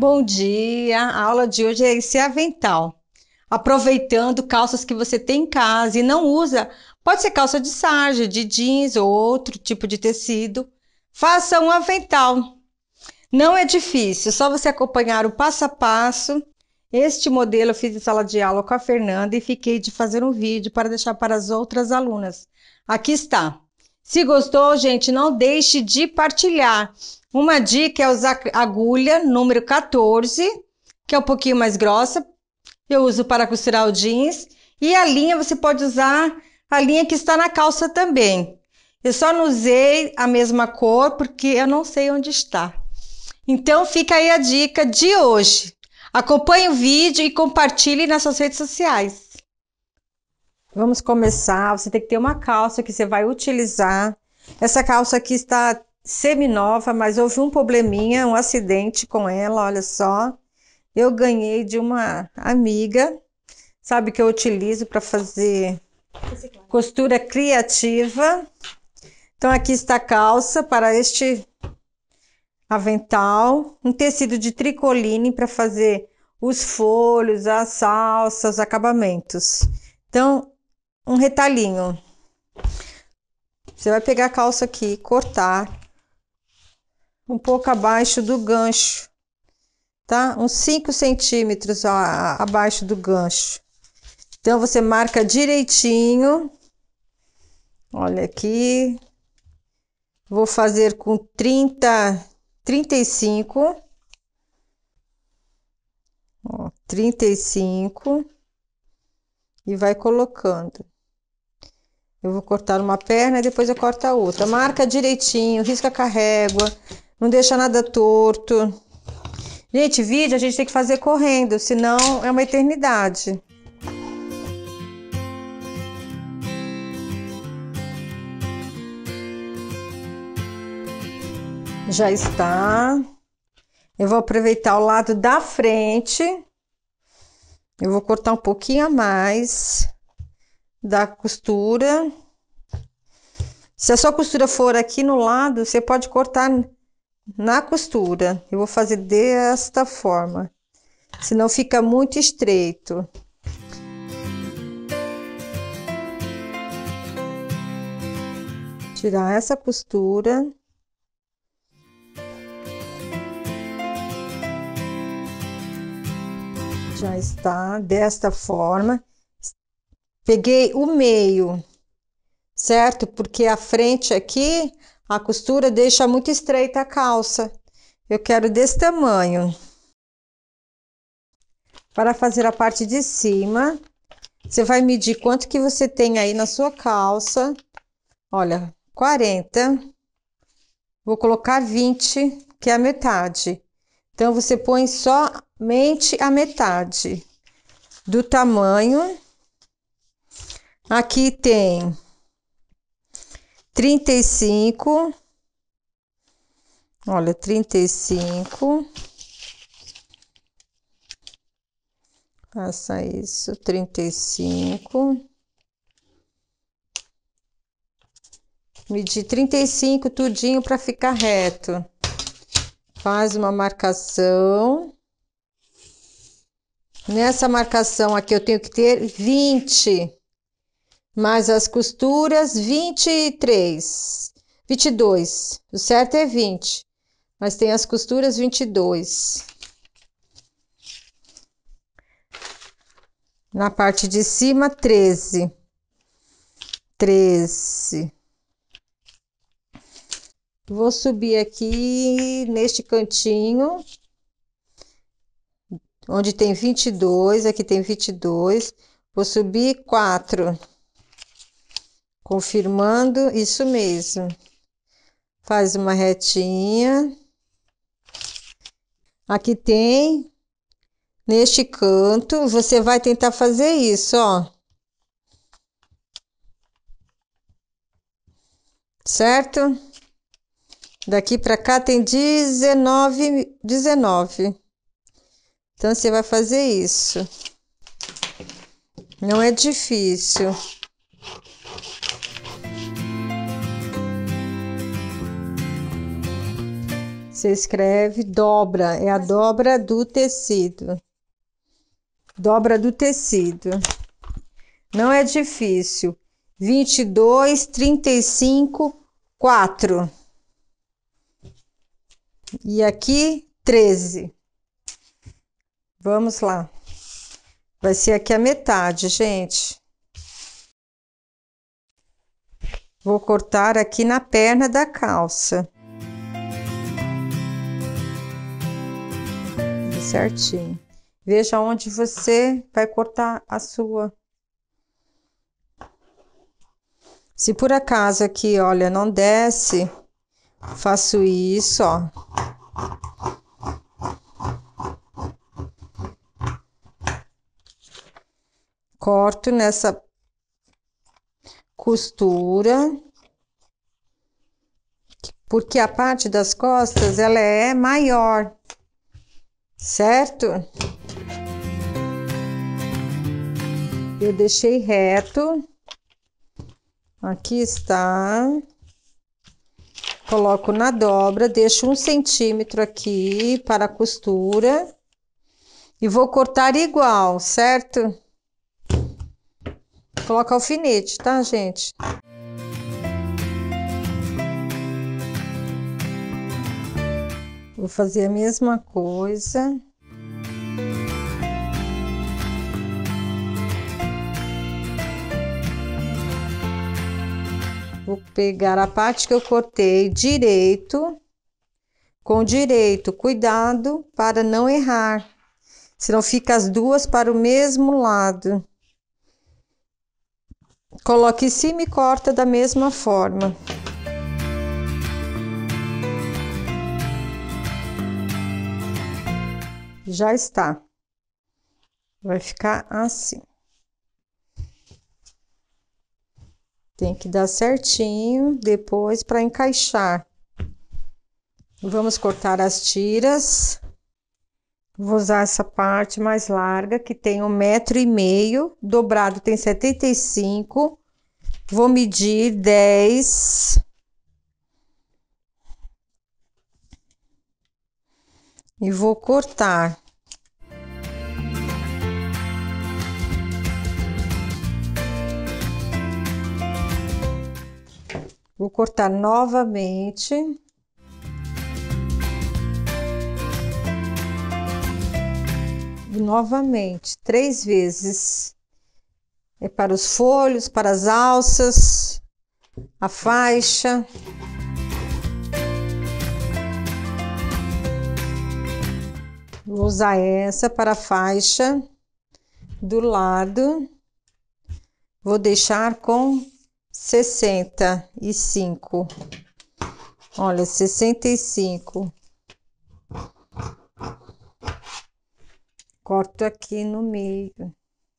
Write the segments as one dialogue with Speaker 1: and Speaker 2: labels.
Speaker 1: Bom dia! A aula de hoje é esse avental. Aproveitando calças que você tem em casa e não usa, pode ser calça de sarja, de jeans ou outro tipo de tecido. Faça um avental. Não é difícil, só você acompanhar o passo a passo. Este modelo eu fiz em sala de aula com a Fernanda e fiquei de fazer um vídeo para deixar para as outras alunas. Aqui está. Se gostou, gente, não deixe de partilhar. Uma dica é usar agulha número 14, que é um pouquinho mais grossa. Eu uso para costurar o jeans. E a linha, você pode usar a linha que está na calça também. Eu só não usei a mesma cor porque eu não sei onde está. Então fica aí a dica de hoje. Acompanhe o vídeo e compartilhe nas suas redes sociais. Vamos começar. Você tem que ter uma calça que você vai utilizar. Essa calça aqui está semi-nova, mas houve um probleminha, um acidente com ela, olha só. Eu ganhei de uma amiga, sabe, que eu utilizo para fazer costura criativa. Então aqui está a calça para este avental, um tecido de tricoline para fazer os folhos, as alças, os acabamentos. Então, um retalhinho. Você vai pegar a calça aqui, cortar um pouco abaixo do gancho, tá? Uns 5 centímetros abaixo do gancho. Então, você marca direitinho. Olha aqui. Vou fazer com 35. Ó, 35. E vai colocando. Eu vou cortar uma perna e depois eu corto a outra. Marca direitinho, risca com a régua, não deixa nada torto. Gente, vídeo a gente tem que fazer correndo, senão é uma eternidade. Já está. Eu vou aproveitar o lado da frente. Eu vou cortar um pouquinho a mais da costura. Se a sua costura for aqui no lado, você pode cortar na costura. Eu vou fazer desta forma, senão fica muito estreito. Tirar essa costura. Já está desta forma. Peguei o meio, certo? Porque a frente aqui, a costura deixa muito estreita a calça. Eu quero desse tamanho. Para fazer a parte de cima, você vai medir quanto que você tem aí na sua calça. Olha, 40. Vou colocar 20, que é a metade. Então, você põe somente a metade do tamanho. Aqui tem 35. Olha, 35. Faça isso, 35. Medir 35 tudinho para ficar reto. Faz uma marcação. Nessa marcação aqui eu tenho que ter 20. Mais as costuras, 23, 22. O certo é 20, mas tem as costuras 22. Na parte de cima, 13. 13. Vou subir aqui neste cantinho, onde tem 22, aqui tem 22. Vou subir 4. Confirmando, isso mesmo. Faz uma retinha. Aqui tem, neste canto, você vai tentar fazer isso, ó. Certo? Daqui pra cá tem 19. Então, você vai fazer isso. Não é difícil. Você escreve dobra, é a dobra do tecido. Dobra do tecido. Não é difícil. 22, 35, 4. E aqui, 13. Vamos lá. Vai ser aqui a metade, gente. Vou cortar aqui na perna da calça. Certinho. Veja onde você vai cortar a sua. Se por acaso aqui, olha, não desce, faço isso, ó. Corto nessa costura, porque a parte das costas, ela é maior, certo? Eu deixei reto. Aqui está. Coloco na dobra, deixo 1 centímetro aqui para a costura. E vou cortar igual, certo? Coloca alfinete, tá, gente? Vou fazer a mesma coisa. Vou pegar a parte que eu cortei direito, com direito, cuidado para não errar, senão fica as duas para o mesmo lado. Coloque em cima e corta da mesma forma. Já está. Vai ficar assim. Tem que dar certinho depois para encaixar. Vamos cortar as tiras. Vou usar essa parte mais larga, que tem 1,5 m, dobrado tem 75. Vou medir 10. E vou cortar. Vou cortar novamente. E novamente, 3 vezes. É para os folhos, para as alças, a faixa. Vou usar essa para a faixa do lado. Vou deixar com 65. Olha, 65. Corto aqui no meio.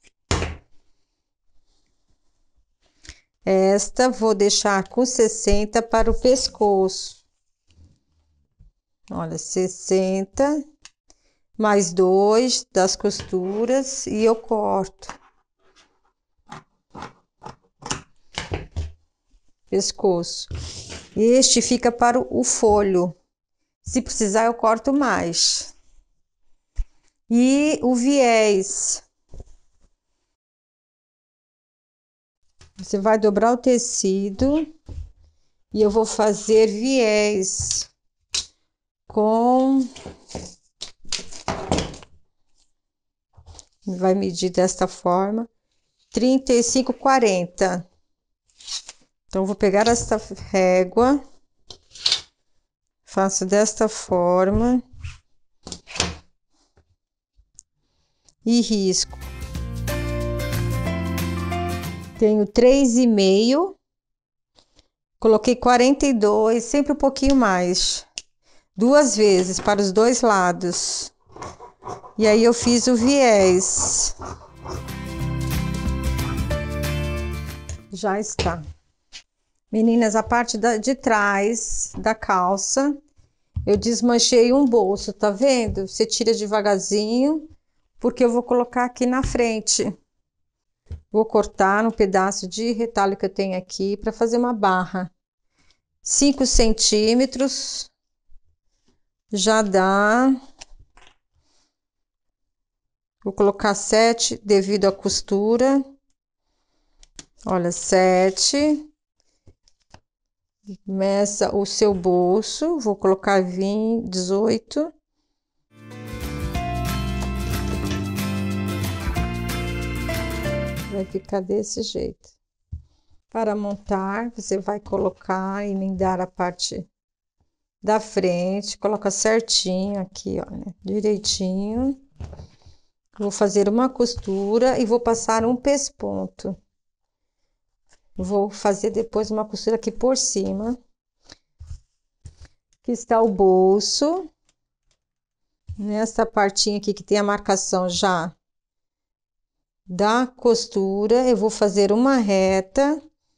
Speaker 1: Esta vou deixar com 60 para o pescoço. Olha, 60, mais 2 das costuras e eu corto. Pescoço. Este fica para o folho. Se precisar, eu corto mais. E o viés. Você vai dobrar o tecido e eu vou fazer viés com... Vai medir desta forma, 35, 40. Então, vou pegar esta régua, faço desta forma e risco. Tenho 3,5, coloquei 42, sempre um pouquinho mais. 2 vezes para os 2 lados. E aí eu fiz o viés. Já está. Meninas, a parte de trás da calça, eu desmanchei um bolso, tá vendo? Você tira devagarzinho, porque eu vou colocar aqui na frente. Vou cortar um pedaço de retalho que eu tenho aqui para fazer uma barra. 5 centímetros. já dá. Vou colocar 7 devido à costura. Olha, 7. Meça o seu bolso. Vou colocar 20, 18. Vai ficar desse jeito. Para montar, você vai colocar, emendar a parte da frente, coloca certinho aqui, olha, direitinho. Vou fazer uma costura e vou passar um pesponto. Vou fazer depois uma costura aqui por cima. Aqui está o bolso. Nessa partinha aqui que tem a marcação já da costura, eu vou fazer uma reta.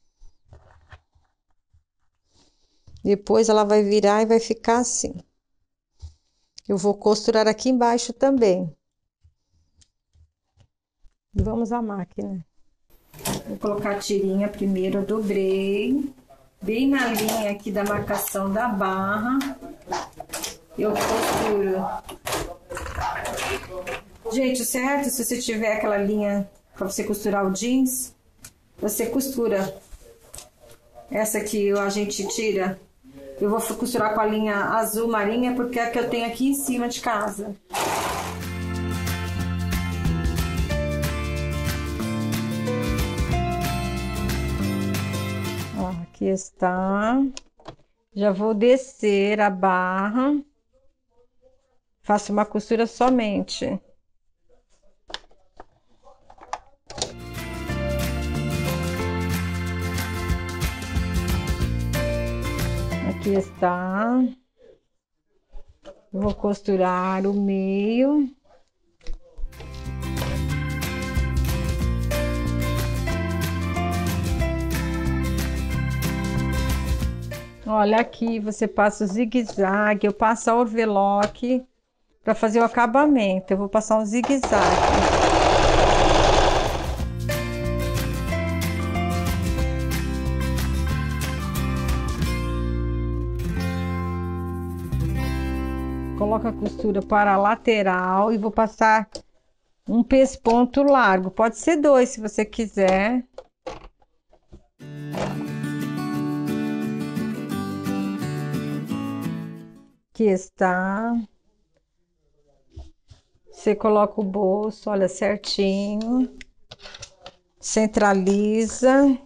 Speaker 1: Depois ela vai virar e vai ficar assim. Eu vou costurar aqui embaixo também. E vamos à máquina. Vou colocar a tirinha primeiro, eu dobrei. Bem na linha aqui da marcação da barra. Eu costuro. Gente, o certo, se você tiver aquela linha para você costurar o jeans, você costura. Essa que a gente tira, eu vou costurar com a linha azul marinha, porque é a que eu tenho aqui em cima de casa. Ó, aqui está. Já vou descer a barra. Faço uma costura somente. Aqui está. Vou costurar o meio. Olha, aqui você passa o zigue-zague, eu passo a overlock para fazer o acabamento. Eu vou passar um zigue-zague. Coloco a costura para a lateral e vou passar um pesponto largo. Pode ser 2 se você quiser. Aqui está. Você coloca o bolso, olha, certinho. Centraliza.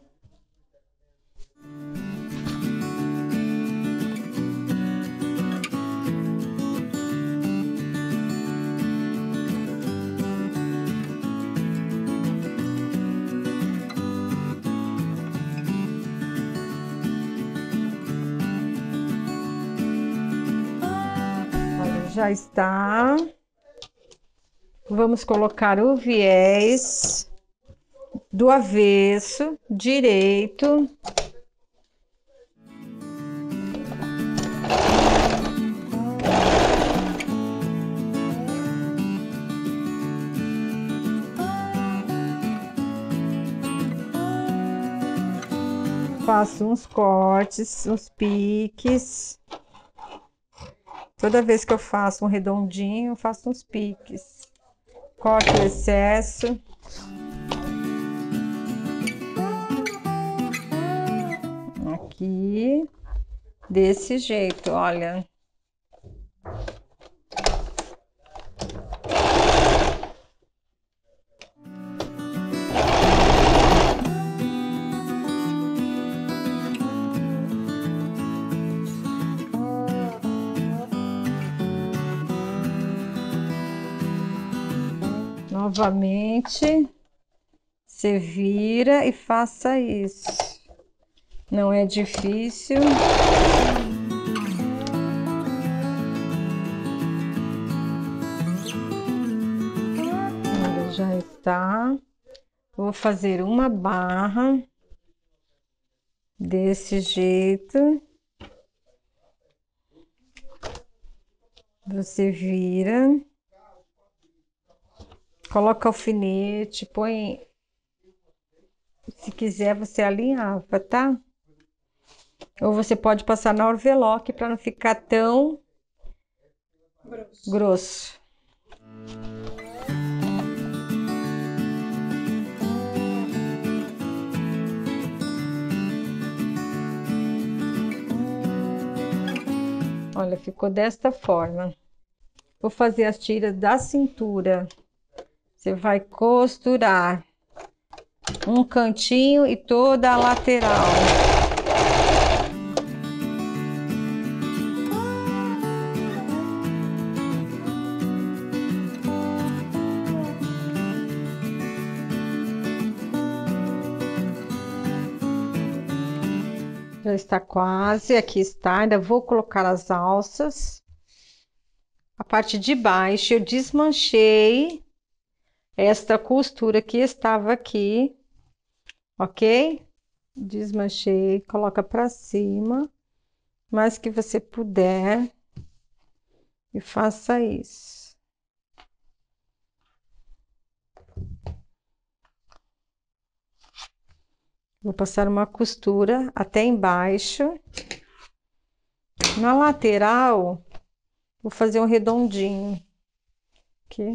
Speaker 1: Já está. Vamos colocar o viés do avesso, direito. Faço uns cortes, uns piques. Toda vez que eu faço um redondinho, eu faço uns piques. Corto o excesso. Aqui, desse jeito, olha. Novamente, você vira e faça isso. Não é difícil. Já está. Vou fazer uma barra desse jeito. Você vira. Coloca alfinete, põe, se quiser você alinhava, tá? Ou você pode passar na overlock para não ficar tão Grosso. Olha, ficou desta forma. Vou fazer as tiras da cintura. Você vai costurar um cantinho e toda a lateral. Já está quase, aqui está. Ainda vou colocar as alças. A parte de baixo eu desmanchei esta costura que estava aqui, ok? Desmanchei, coloca para cima, mais que você puder, e faça isso. Vou passar uma costura até embaixo. Na lateral, vou fazer um redondinho aqui.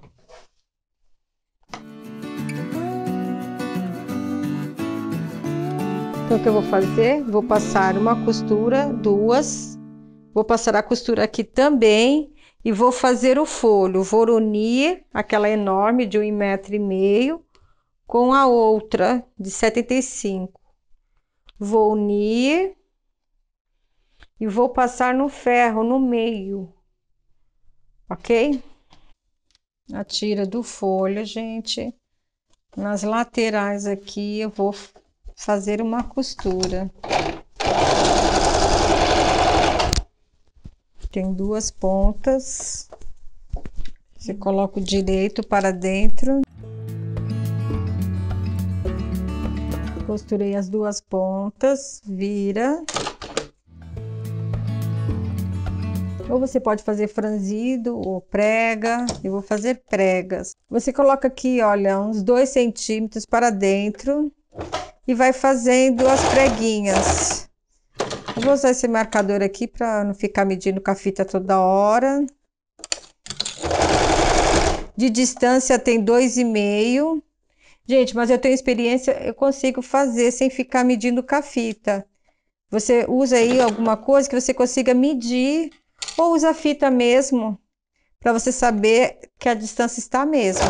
Speaker 1: Então, o que eu vou fazer? Vou passar uma costura, duas. Vou passar a costura aqui também e vou fazer o folho. Vou unir aquela enorme de 1,5 m com a outra de 75. Vou unir e vou passar no ferro no meio, ok? A tira do folho, gente, nas laterais aqui eu vou fazer uma costura. Tem duas pontas. Você coloca o direito para dentro. Costurei as duas pontas, vira. Ou você pode fazer franzido ou prega. Eu vou fazer pregas. Você coloca aqui, olha, uns 2 centímetros para dentro e vai fazendo as preguinhas. Eu vou usar esse marcador aqui para não ficar medindo com a fita toda hora. De distância tem 2,5. Gente, mas eu tenho experiência, eu consigo fazer sem ficar medindo com a fita. Você usa aí alguma coisa que você consiga medir, ou usa a fita mesmo, para você saber que a distância está mesmo.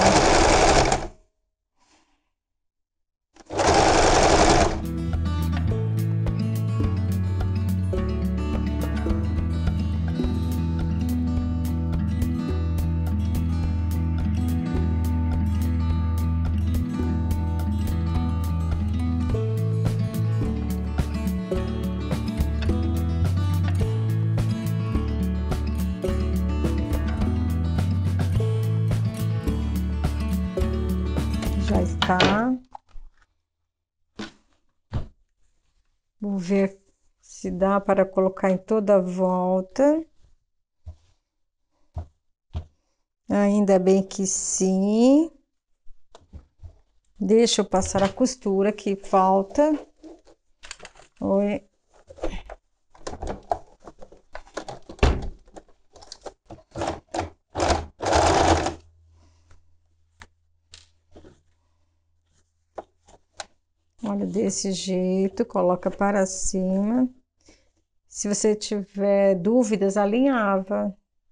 Speaker 1: Já está. Vou ver se dá para colocar em toda a volta. Ainda bem que sim. Deixa eu passar a costura que falta. Oi. Olha, desse jeito, coloca para cima. Se você tiver dúvidas, alinhava.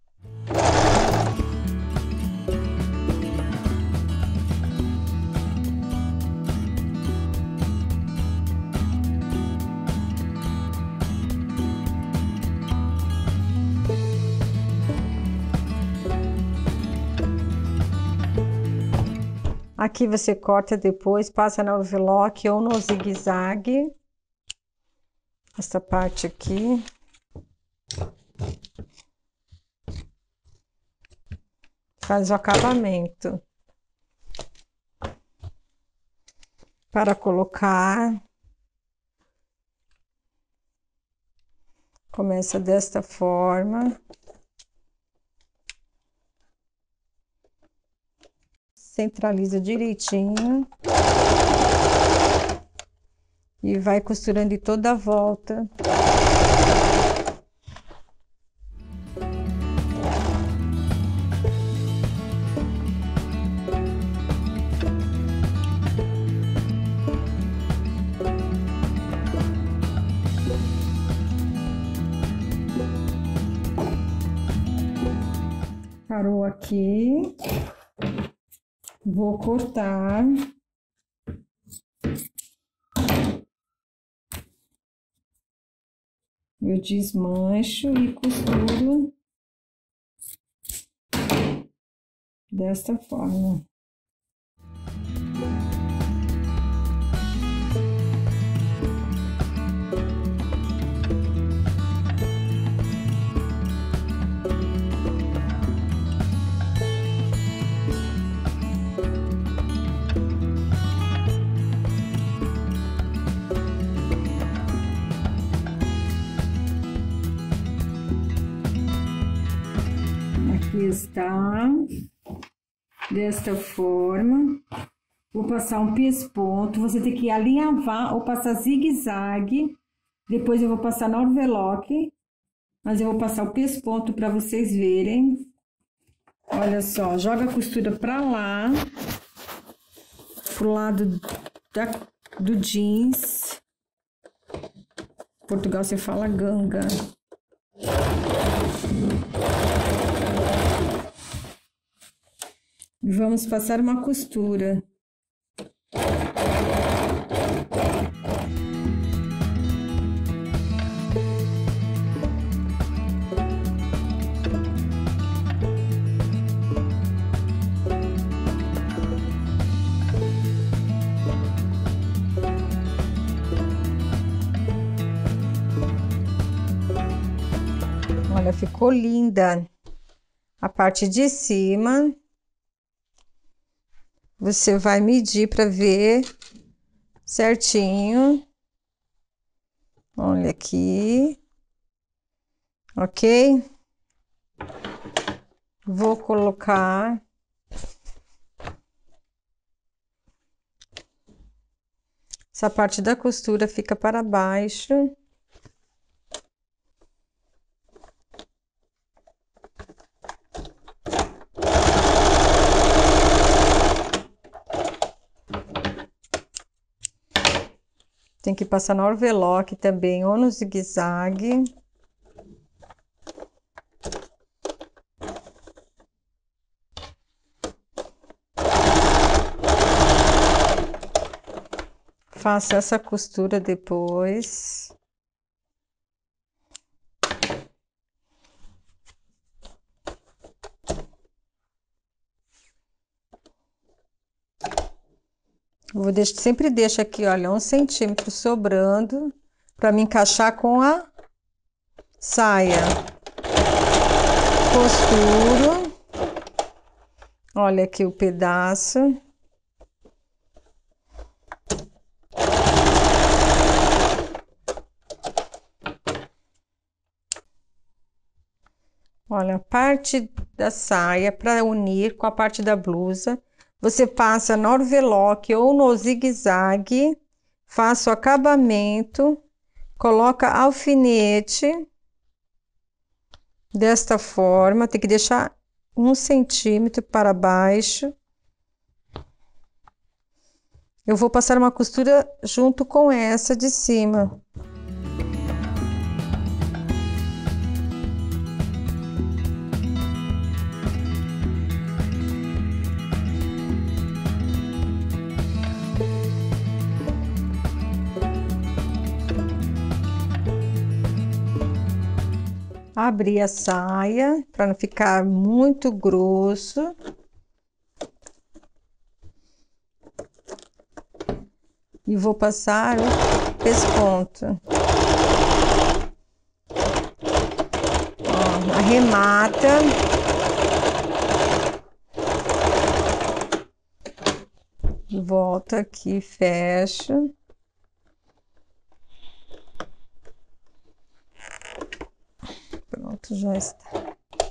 Speaker 1: Aqui você corta depois, passa no overlock ou no zigue-zague. Essa parte aqui. Faz o acabamento. Para colocar. Começa desta forma. Centraliza direitinho. E vai costurando de toda a volta. Parou aqui. Vou cortar. Eu desmancho e costuro desta forma. Aqui está, desta forma. Vou passar um pesponto, você tem que alinhavar ou passar zigue-zague. Depois eu vou passar na overlock, mas eu vou passar o pesponto para vocês verem. Olha só, joga a costura para lá, pro lado do jeans. Em Portugal você fala ganga. Vamos passar uma costura. Olha, ficou linda a parte de cima. Você vai medir para ver certinho. Olha aqui. Ok? Vou colocar essa parte da costura, fica para baixo. Tem que passar no overlock também, ou no zigue-zague. Faça essa costura depois. Sempre deixo aqui, olha, 1 centímetro sobrando para me encaixar com a saia. Costuro. Olha aqui o pedaço. Olha, a parte da saia para unir com a parte da blusa. Você passa no overlock ou no zigue-zague, faça o acabamento, coloca alfinete desta forma, tem que deixar 1 centímetro para baixo. Eu vou passar uma costura junto com essa de cima. Abrir a saia para não ficar muito grosso. E vou passar o pesponto. Ó, arremata. Volta aqui, fecha. Pronto, já está.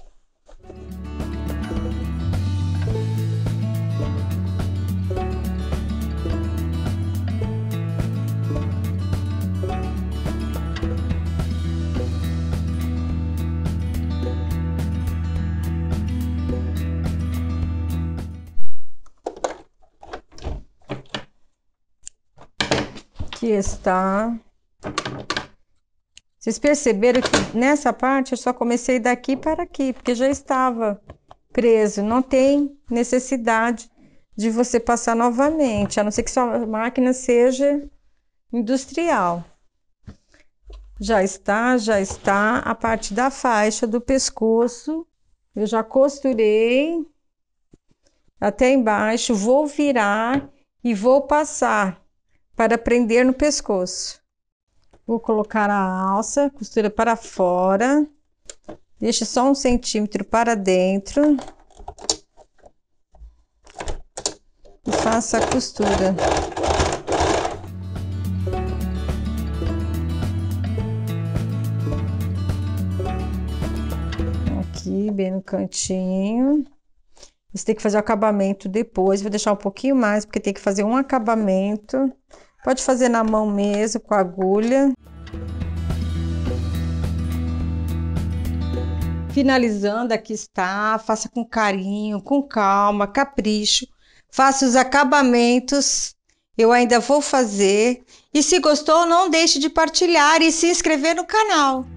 Speaker 1: Aqui está. Vocês perceberam que nessa parte eu só comecei daqui para aqui, porque já estava preso, não tem necessidade de você passar novamente, a não ser que sua máquina seja industrial. Já está a parte da faixa do pescoço. Eu já costurei até embaixo, vou virar e vou passar para prender no pescoço. Vou colocar a alça, costura para fora, deixa só 1 centímetro para dentro e faça a costura. Aqui, bem no cantinho. Você tem que fazer o acabamento depois, vou deixar um pouquinho mais, porque tem que fazer um acabamento. Pode fazer na mão mesmo, com a agulha. Finalizando, aqui está. Faça com carinho, com calma, capricho. Faça os acabamentos. Eu ainda vou fazer. E se gostou, não deixe de partilhar e se inscrever no canal.